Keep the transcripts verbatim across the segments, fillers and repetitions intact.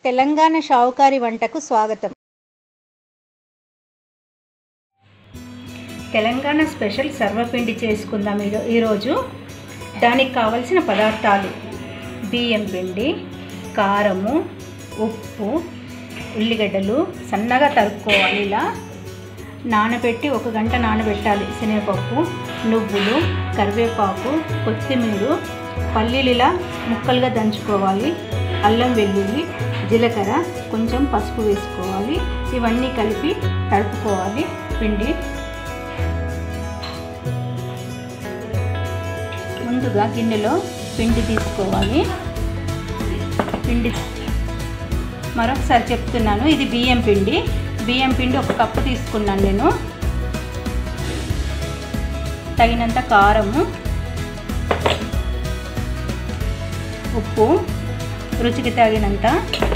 తెలంగాణ షావుకారి వంటకు స్వాగతం. తెలంగాణ స్పెషల్ సర్వపిండి చేసుకుందాం ఈరోజు. దానికి కావలసిన పదార్థాలు: బియ్యం పిండి, కారము, ఉప్పు, ఉల్లిగడ్డలు సన్నగా తరుక్కోవాలి. ఇలా నానబెట్టి ఒక గంట నానబెట్టాలి. శనగపప్పు, నువ్వులు, కరివేపాకు, కొత్తిమీర, పల్లీలు ఇలా ముక్కలుగా దంచుకోవాలి. అల్లం వెల్లుల్లి, జీలకర్ర, కొంచెం పసుపు వేసుకోవాలి. ఇవన్నీ కలిపి తడుపుకోవాలి. పిండి ముందుగా గిన్నెలో పిండి తీసుకోవాలి. పిండి మరొకసారి చెప్తున్నాను, ఇది బియ్యం పిండి. బియ్యం పిండి ఒక కప్పు తీసుకున్నాను నేను. తగినంత కారము, ఉప్పు, రుచికి తగినంత,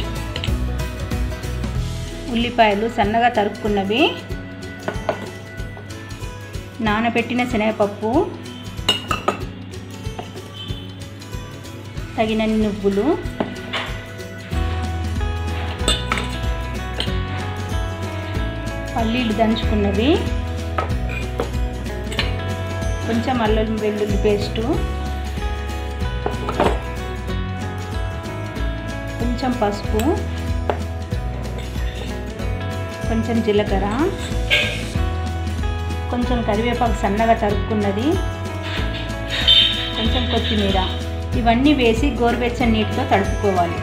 ఉల్లిపాయలు సన్నగా తరుక్కున్నవి, నానబెట్టిన శనగపప్పు, తగినన్ని నువ్వులు, పల్లీలు దంచుకున్నవి, కొంచెం అల్లం వెల్లుల్లి పేస్టు, కొంచెం పసుపు, కొంచెం జీలకర్ర, కొంచెం కరివేపాకు సన్నగా తరుక్కున్నది, కొంచెం కొత్తిమీర, ఇవన్నీ వేసి గోరువెచ్చని నీటితో తడుపుకోవాలి.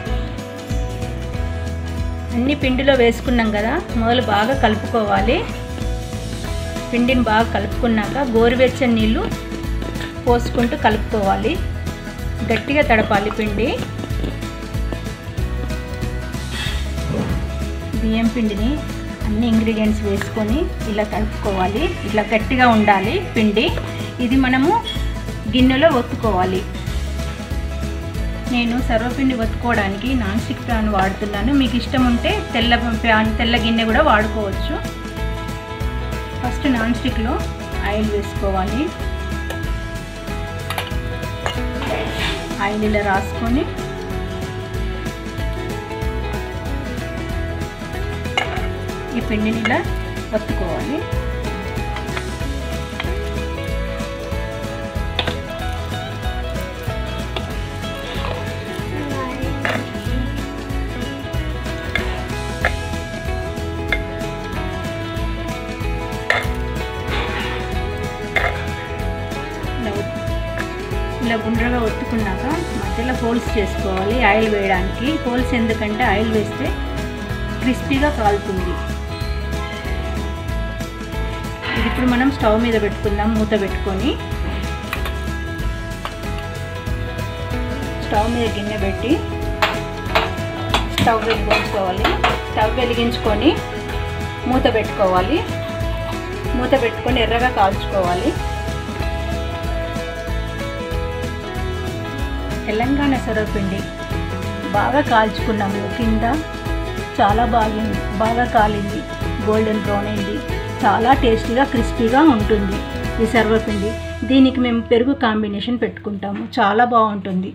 అన్ని పిండిలో వేసుకున్నాం కదా, మొదలు బాగా కలుపుకోవాలి. పిండిని బాగా కలుపుకున్నాక గోరువెచ్చని నీళ్ళు పోసుకుంటూ కలుపుకోవాలి. గట్టిగా తడపాలి పిండి. బియ్యం పిండిని అన్ని ఇంగ్రీడియంట్స్ వేసుకొని ఇలా తడుపుకోవాలి. ఇట్లా గట్టిగా ఉండాలి పిండి. ఇది మనము గిన్నెలో ఒత్తుకోవాలి. నేను సర్వపిండి ఒత్తుకోవడానికి నాన్ స్టిక్ ప్యాన్ వాడుతున్నాను. మీకు ఇష్టం ఉంటే తెల్ల ప్యాన్ తెల్ల గిన్నె కూడా వాడుకోవచ్చు. ఫస్ట్ నాన్ స్టిక్లో ఆయిల్ వేసుకోవాలి. ఆయిల్ ఇలా రాసుకొని ఈ పిండిని ఇలా ఒత్తుకోవాలి. ఇలా గుండ్రగా ఒత్తుకున్నాక మధ్యలో హోల్స్ చేసుకోవాలి ఆయిల్ వేయడానికి. హోల్స్ ఎందుకంటే ఆయిల్ వేస్తే క్రిస్పీగా కాలుతుంది. ఇది ఇప్పుడు మనం స్టవ్ మీద పెట్టుకుందాం. మూత పెట్టుకొని స్టవ్ మీద గిన్నె పెట్టి స్టవ్ వెలిగించుకోవాలి. స్టవ్ వెలిగించుకొని మూత పెట్టుకోవాలి. మూత పెట్టుకొని ఎర్రగా కాల్చుకోవాలి. తెలంగాణ సర్వపిండి బాగా కాల్చుకున్నాము. కింద చాలా బాగుంది, బాగా కాలింది, గోల్డెన్ బ్రౌన్ అయింది. చాలా టేస్టీగా క్రిస్పీగా ఉంటుంది ఈ సర్వపిండి. దీనికి మేము పెరుగు కాంబినేషన్ పెట్టుకుంటాము, చాలా బాగుంటుంది.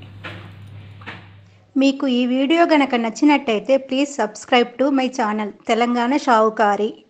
మీకు ఈ వీడియో గనక నచ్చినట్టయితే please subscribe to my channel Telangana షావుకారి.